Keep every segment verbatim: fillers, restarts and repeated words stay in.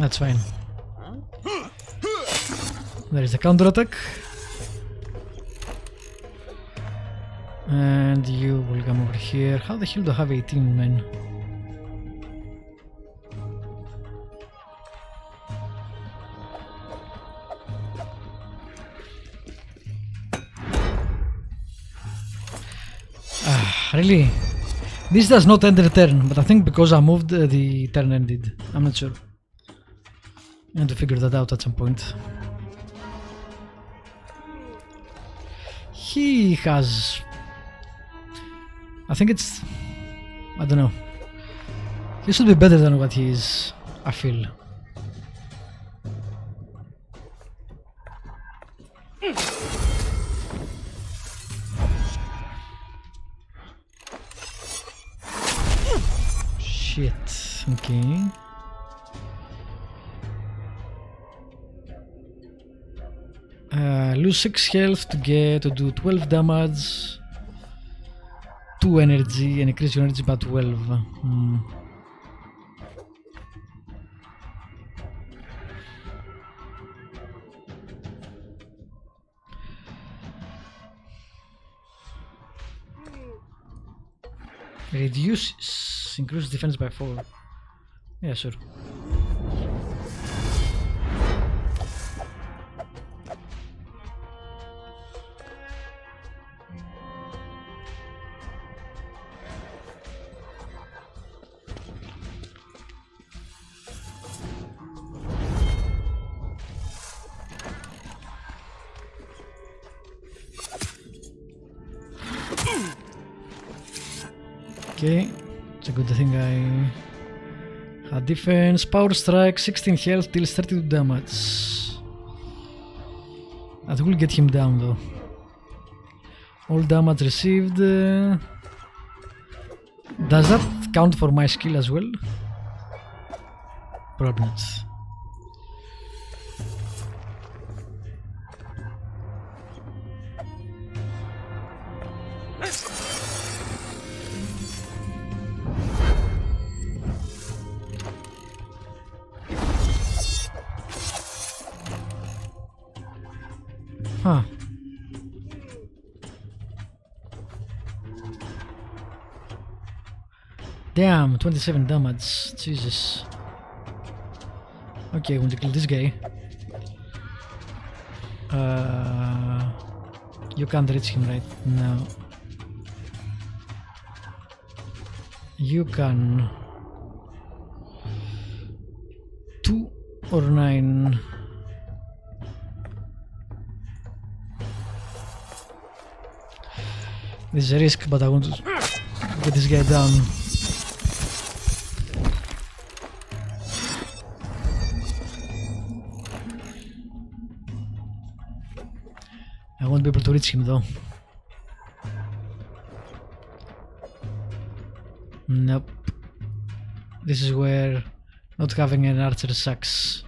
That's fine. There is the counter attack. And you will come over here. How the hell do I have eighteen men? Ah, really? This does not end the turn, but I think because I moved, uh, the turn ended. I'm not sure. I have to figure that out at some point. He has... I think it's... I don't know. He should be better than what he is, I feel. Shit, okay. Uh, lose six health to get to do twelve damage, two energy, and increase your energy by twelve. Hmm. Reduce, increase defense by four. Yeah, sure. Okay, it's a good thing I had defense. Power strike, sixteen health, deals thirty-two damage. That will get him down though. All damage received. Uh, does that count for my skill as well? Probably not. Huh. Damn, twenty-seven damage. Jesus. Okay, I'm going to kill this guy. Uh, you can't reach him right now. You can. Two or nine. This is a risk, but I want to get this guy down. I won't be able to reach him though. Nope. This is where not having an archer sucks.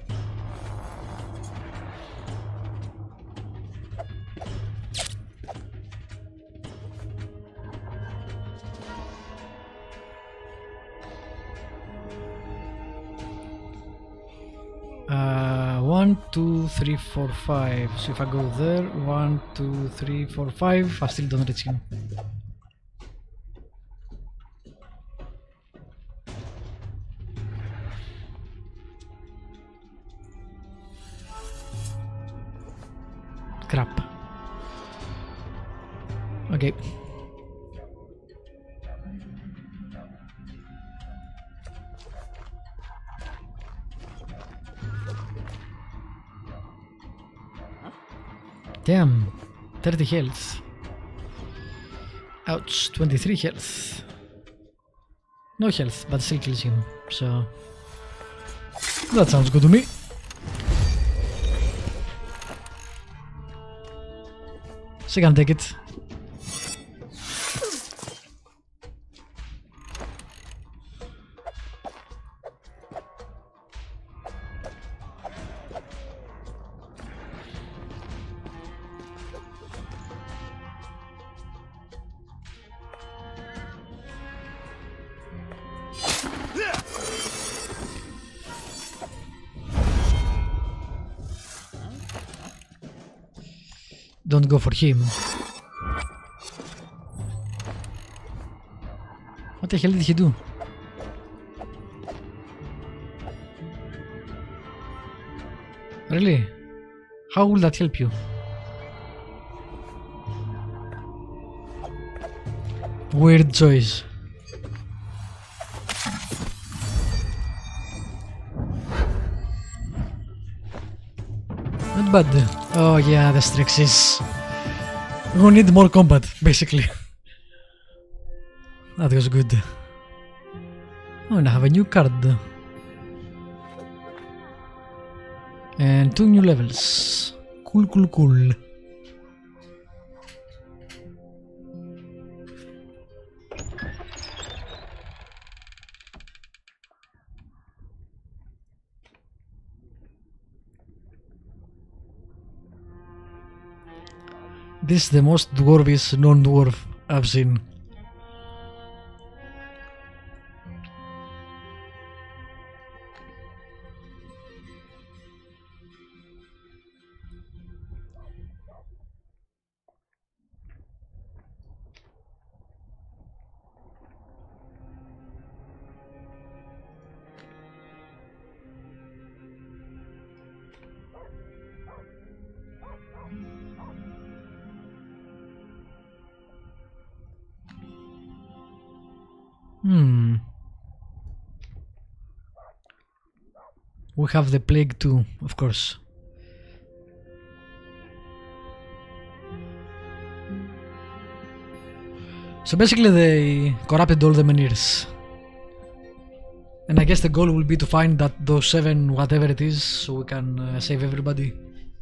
One, two, three, four, five. So if I go there, one, two, three, four, five, I still don't reach him. Crap. Okay. Damn, thirty health. Ouch, twenty-three health. No health, but still kills him, so that sounds good to me. So I can take it. Don't go for him. What the hell did he do? Really? How will that help you? Weird choice. Not bad. Oh yeah, the Strixes. We need more combat, basically. That was good. Oh, and I have a new card. And two new levels. Cool, cool, cool. This is the most dwarvish non-dwarf I've seen. Hmm. We have the plague too, of course. So basically they corrupted all the menhirs. And I guess the goal will be to find that those seven whatever it is, so we can uh, save everybody.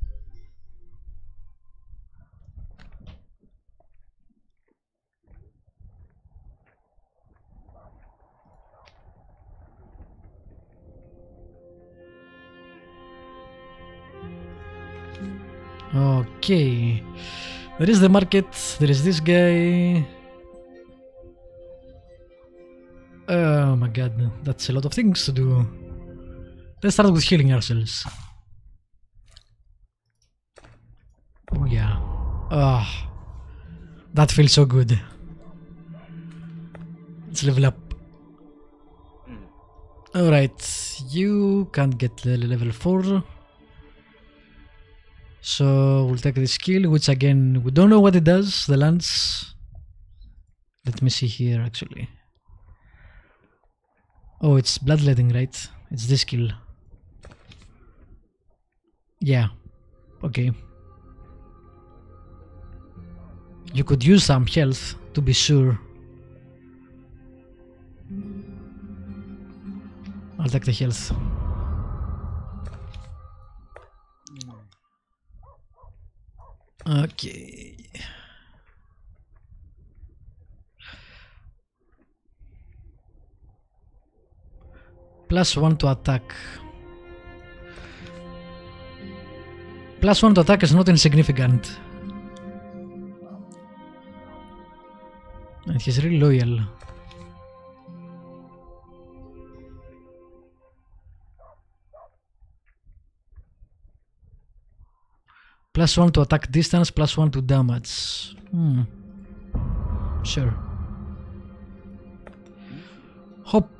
Okay, there is the market, there is this guy. Oh my god, that's a lot of things to do. Let's start with healing ourselves. Oh yeah. Ah, oh, that feels so good. Let's level up. Alright, you can't get level four. So we'll take this skill, which again, we don't know what it does, the lance. Let me see here actually. Oh, it's bloodletting, right? It's this skill. Yeah, okay. You could use some health to be sure. I'll take the health. Okay. Plus one to attack. Plus one to attack is not insignificant. And he's really loyal. Plus one to attack distance, plus one to damage. Hmm. Sure. Hop.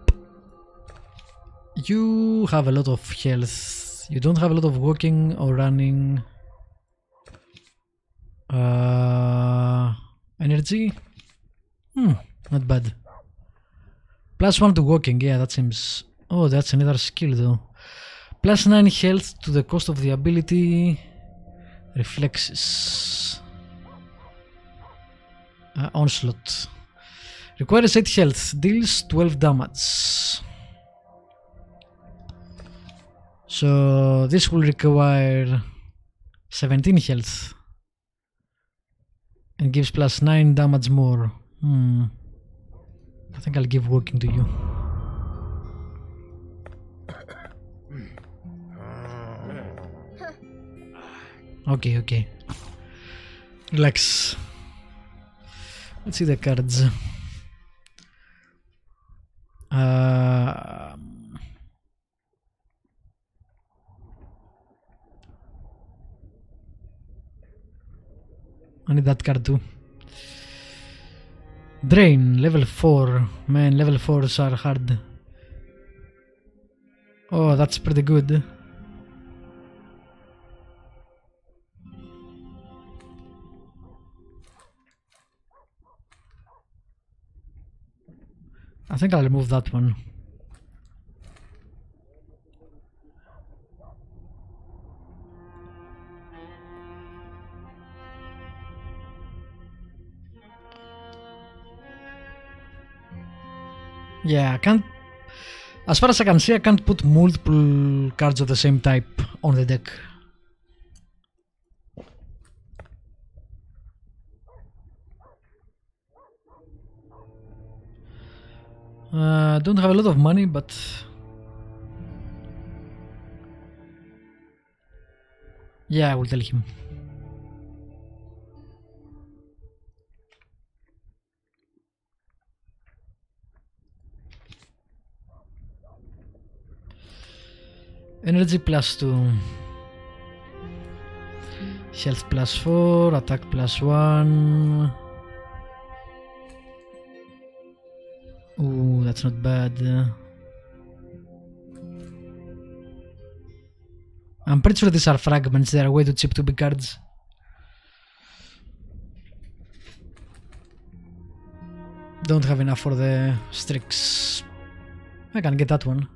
You have a lot of health. You don't have a lot of walking or running. Uh, energy? Hmm, not bad. Plus one to walking, yeah, that seems... Oh, that's another skill though. Plus nine health to the cost of the ability. Reflexes. Uh, onslaught. Requires eight health. Deals twelve damage. So this will require seventeen health. And gives plus nine damage more. Hmm. I think I'll give walking to you. Okay, okay. Relax. Let's see the cards. Uh, I need that card too. Drain, level four. Man, level fours are hard. Oh, that's pretty good. I think I'll remove that one. Yeah, I can't... As far as I can see, I can't put multiple cards of the same type on the deck. I uh, don't have a lot of money, but... Yeah, I will tell him. Energy plus two. Health plus four, attack plus one. Ooh, that's not bad. I'm pretty sure these are fragments, they are way too cheap to be cards. Don't have enough for the Strix. I can get that one.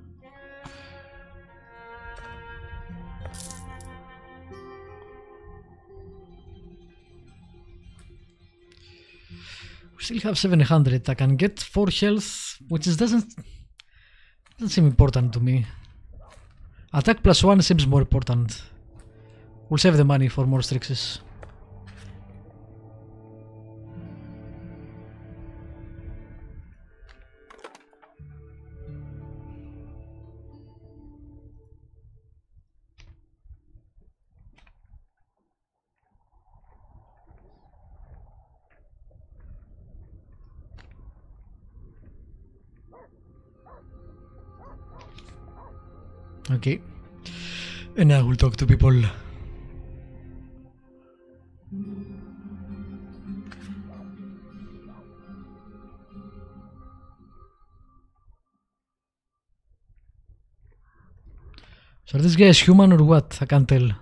We still have seven hundred. I can get four health, which is doesn't doesn't seem important to me. Attack plus one seems more important. We'll save the money for more Strixes. Okay. And now we'll talk to people. So this guy is human or what? I can't tell.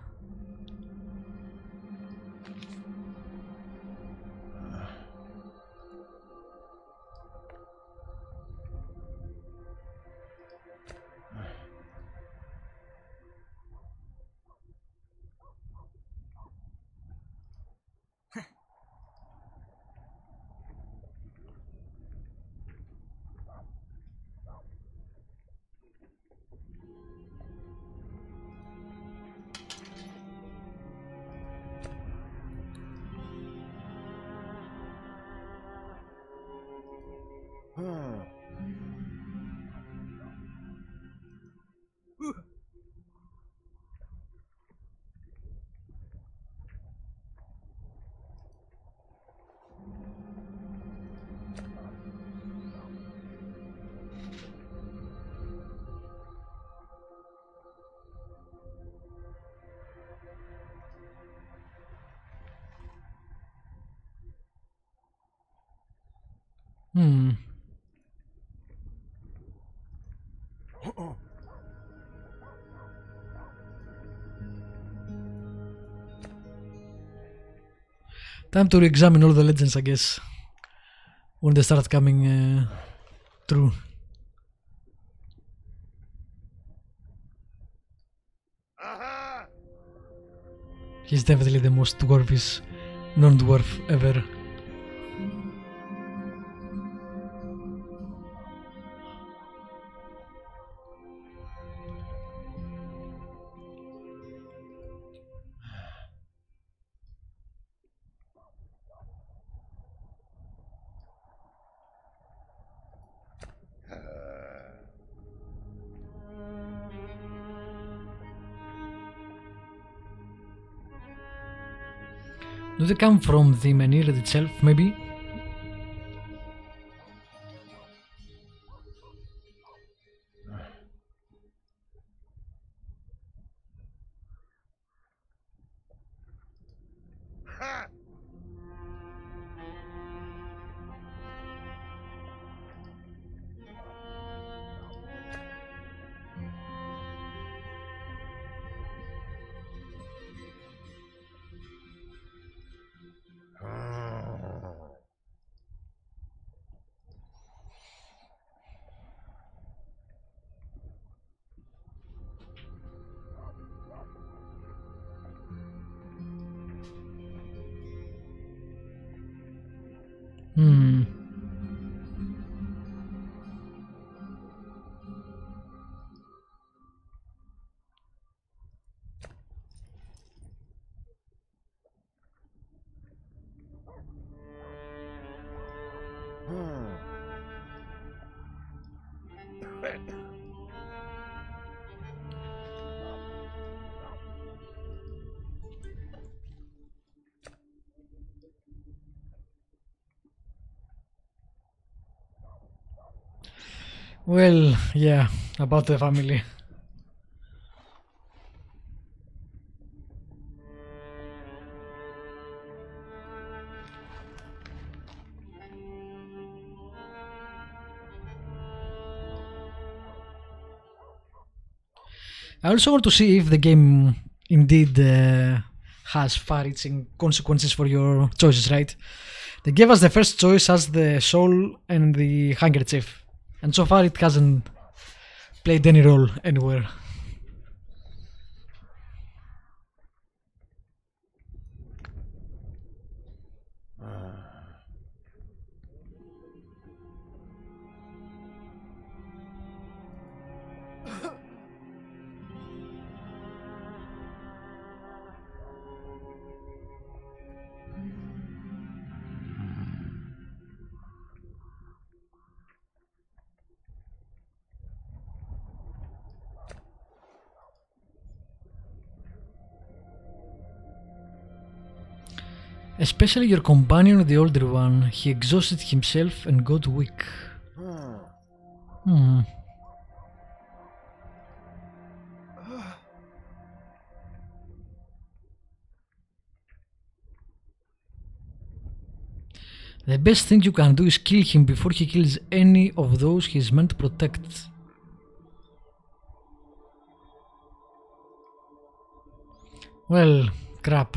Hmm. Time to re-examine all the legends, I guess, when they start coming uh, true. He's definitely the most dwarfish non-dwarf ever. Do they come from the menhir itself, maybe? Hmm. Well, yeah, about the family. I also want to see if the game indeed uh, has far-reaching consequences for your choices, right? They gave us the first choice as the soul and the handkerchief, and so far it hasn't played any role anywhere. Especially your companion, the older one. He exhausted himself and got weak. Hmm. The best thing you can do is kill him before he kills any of those he's meant to protect. Well, crap.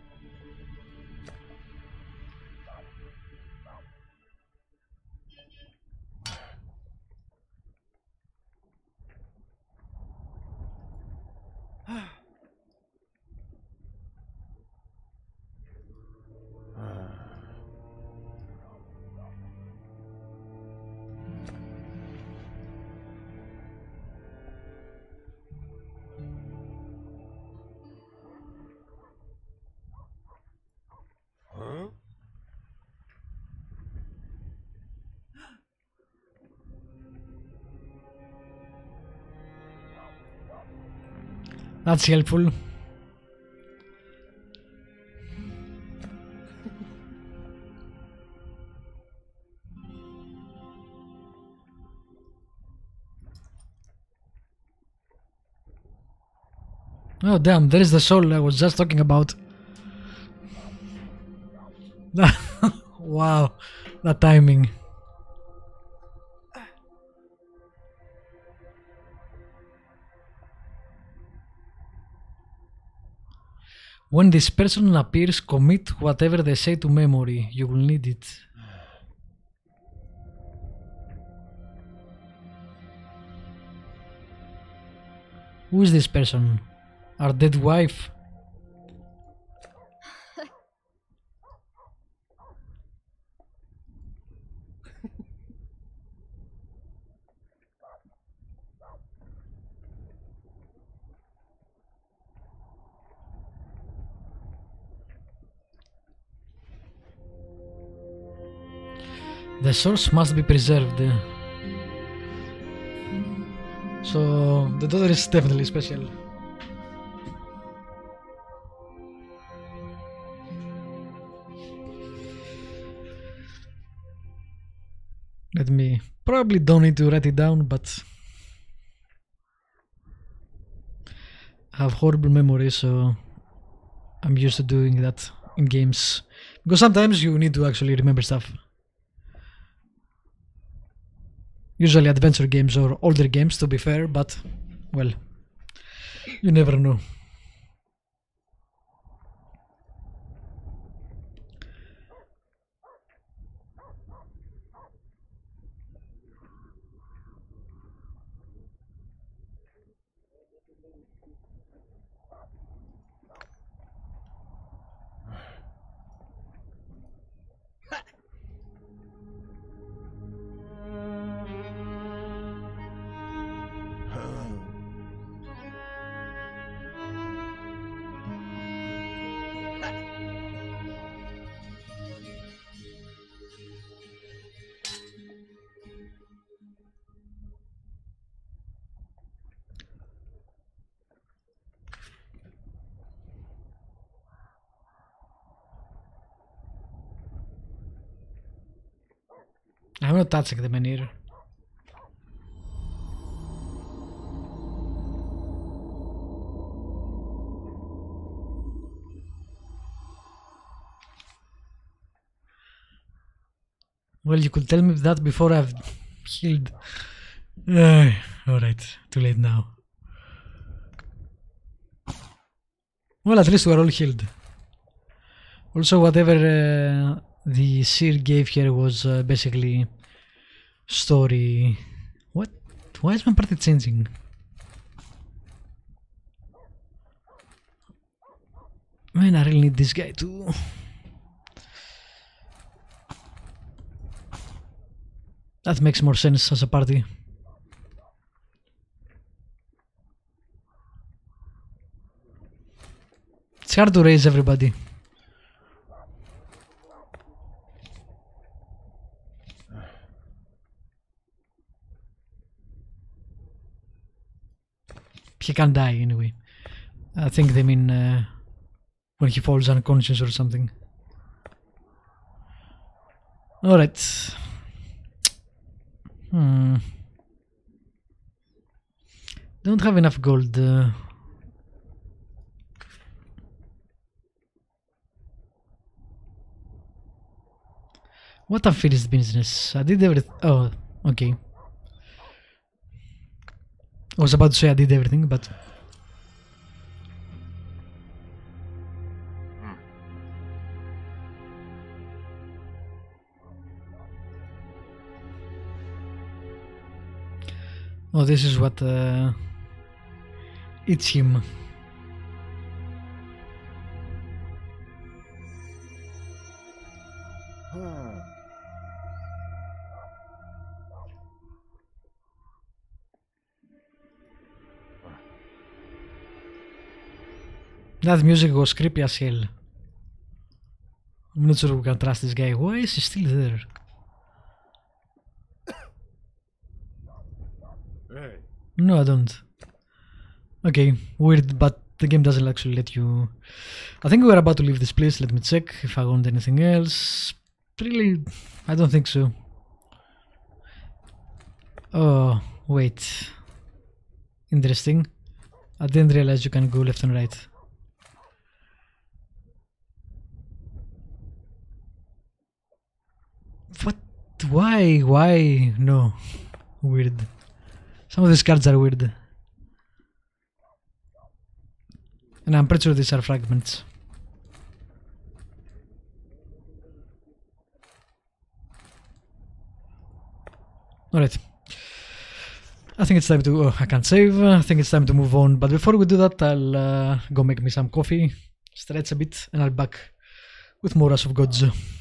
That's helpful. Oh damn, there is the soul I was just talking about. Wow, that timing. When this person appears, commit whatever they say to memory. You will need it. Who is this person? Our dead wife? The source must be preserved. So the daughter is definitely special. Let me probably don't need to write it down, but I have horrible memory, so I'm used to doing that in games. Because sometimes you need to actually remember stuff. Usually adventure games or older games, to be fair, but well, you never know. I'm not touching the menhir. Well, you could tell me that before I've healed. Uh, Alright, too late now. Well, at least we're all healed. Also, whatever uh, the Seer gave here was uh, basically story. What? Why is my party changing? Man, I really need this guy too. That makes more sense as a party. It's hard to raise everybody. He can't die anyway. I think they mean uh, when he falls unconscious or something. Alright. Hmm. Don't have enough gold. Uh, what unfinished business? I did everything. Oh, okay. I was about to say I did everything, but oh, this is what uh, eats him. That music was creepy as hell. I'm not sure we can trust this guy. Why is he still there? Hey. No, I don't. Okay, weird, but the game doesn't actually let you... I think we're about to leave this place. Let me check if I want anything else. Really, I don't think so. Oh, wait. Interesting. I didn't realize you can go left and right. What? Why? Why? No. Weird. Some of these cards are weird. And I'm pretty sure these are fragments. Alright. I think it's time to... Oh, I can't save. I think it's time to move on. But before we do that, I'll uh, go make me some coffee, stretch a bit, and I'll be back with more Wrath of Gods.